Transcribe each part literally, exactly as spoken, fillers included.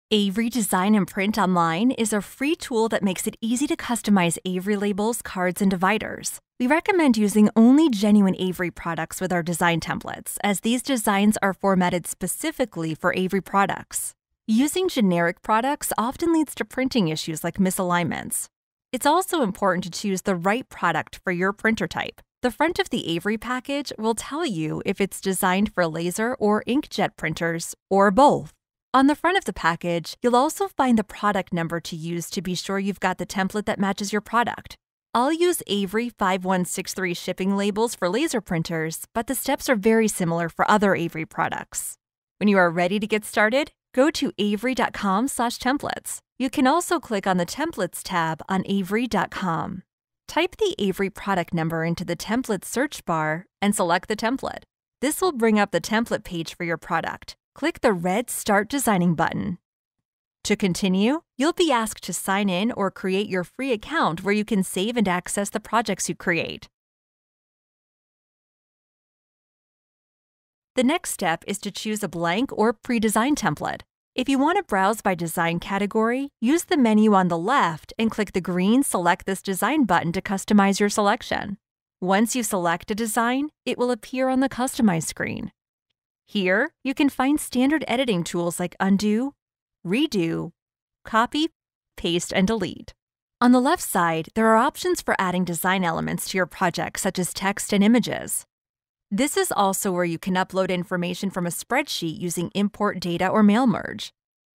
Avery Design and Print Online is a free tool that makes it easy to customize Avery labels, cards, and dividers. We recommend using only genuine Avery products with our design templates, as these designs are formatted specifically for Avery products. Using generic products often leads to printing issues like misalignments. It's also important to choose the right product for your printer type. The front of the Avery package will tell you if it's designed for laser or inkjet printers, or both. On the front of the package, you'll also find the product number to use to be sure you've got the template that matches your product. I'll use Avery five one six three shipping labels for laser printers, but the steps are very similar for other Avery products. When you are ready to get started, go to avery dot com slash templates. You can also click on the Templates tab on avery dot com. Type the Avery product number into the template search bar and select the template. This will bring up the template page for your product. Click the red Start Designing button. To continue, you'll be asked to sign in or create your free account where you can save and access the projects you create. The next step is to choose a blank or pre-designed template. If you want to browse by design category, use the menu on the left and click the green Select this design button to customize your selection. Once you select a design, it will appear on the Customize screen. Here, you can find standard editing tools like Undo, Redo, Copy, Paste, and Delete. On the left side, there are options for adding design elements to your project, such as text and images. This is also where you can upload information from a spreadsheet using Import Data or Mail Merge.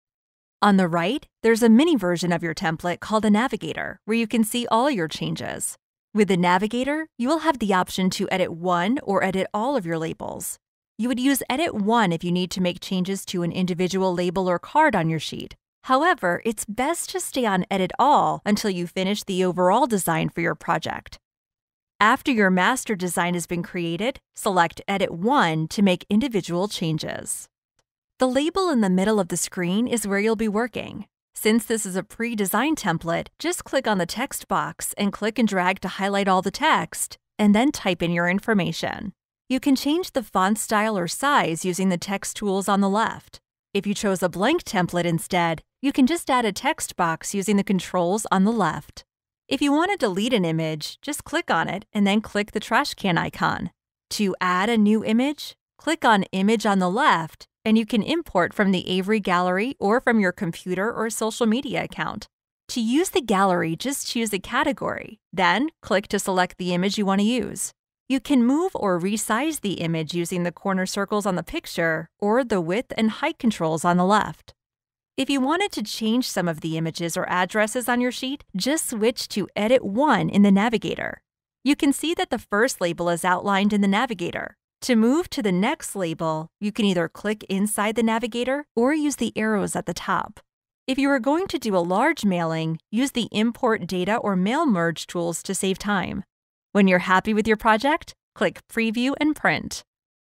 On the right, there's a mini version of your template called a Navigator, where you can see all your changes. With the Navigator, you will have the option to edit one or edit all of your labels. You would use Edit one if you need to make changes to an individual label or card on your sheet. However, it's best to stay on Edit All until you finish the overall design for your project. After your master design has been created, select Edit one to make individual changes. The label in the middle of the screen is where you'll be working. Since this is a pre-designed template, just click on the text box and click and drag to highlight all the text, and then type in your information. You can change the font style or size using the text tools on the left. If you chose a blank template instead, you can just add a text box using the controls on the left. If you want to delete an image, just click on it and then click the trash can icon. To add a new image, click on Image on the left, and you can import from the Avery gallery or from your computer or social media account. To use the gallery, just choose a category, then click to select the image you want to use. You can move or resize the image using the corner circles on the picture or the width and height controls on the left. If you wanted to change some of the images or addresses on your sheet, just switch to Edit one in the Navigator. You can see that the first label is outlined in the Navigator. To move to the next label, you can either click inside the Navigator or use the arrows at the top. If you are going to do a large mailing, use the Import Data or Mail Merge tools to save time. When you're happy with your project, click Preview and Print.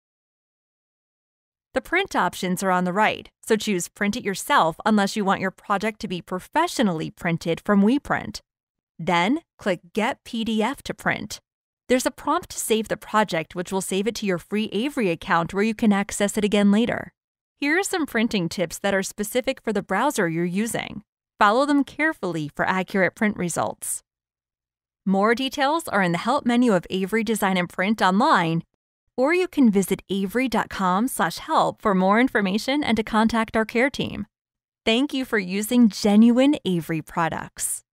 The print options are on the right, so choose Print It Yourself unless you want your project to be professionally printed from WePrint. Then, click Get P D F to print. There's a prompt to save the project, which will save it to your free Avery account where you can access it again later. Here are some printing tips that are specific for the browser you're using. Follow them carefully for accurate print results. More details are in the Help menu of Avery Design and Print Online, or you can visit avery dot com slash help for more information and to contact our care team. Thank you for using genuine Avery products.